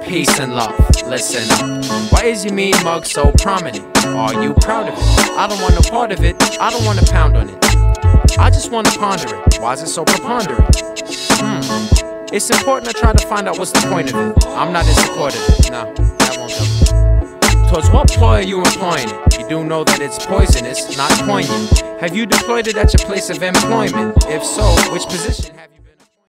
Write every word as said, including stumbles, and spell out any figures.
Peace and love, listen up. Why is your mean mug so prominent? Are you proud of it? I don't want no part of it, I don't want to pound on it. I just want to ponder it. Why is it so preponderant? Hmm. It's important to try to find out what's the point of it. I'm not in support of it. No, that won't do. Towards what ploy are you employing it? You do know that it's poisonous, not poignant. Have you deployed it at your place of employment? If so, which position have